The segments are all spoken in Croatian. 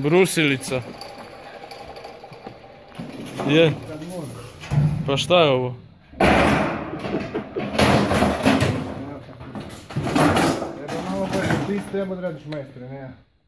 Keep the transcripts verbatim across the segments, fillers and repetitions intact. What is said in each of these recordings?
Brusilica. Je. Pa šta je ovo? Treba malo bolje, ti s treba da radiš majstre, ne ja.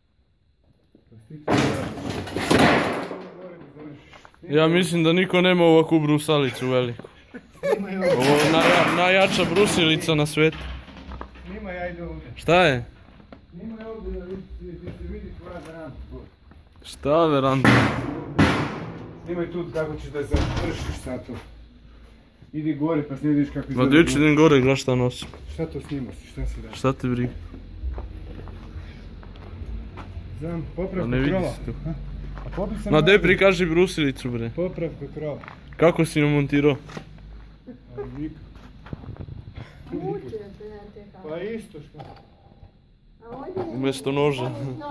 Ja mislim da niko nema ovakvu brusalicu veliku. Ovo je najja, najjača brusilica na svijetu. Snimaj, ja idem ovdje. Šta je? Snimaj ovdje da se vidi tvoja veranda. Šta veranda? Snimaj tu kako ćeš da se vršiš sad tu. Idi gore pa snimiš kako Ma izgleda. gdje ću idem gore, gledaj šta nosim. Šta to snimaš? Šta si radi? Šta ti briga? Znam, A popravka ne vidi krova. se tu. A popis sam Ma radio. daj prikaži brusilicu bre. Popravka krova. Kako si ju montirao? Ali nikako. Mučite na te kako. Pa isto što. A ovdje... Umjesto noža.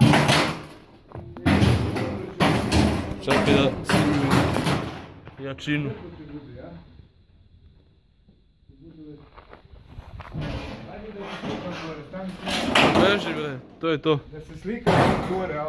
Čekaj da snimim jačinu. Beži bre, to je to. Da se slika gore,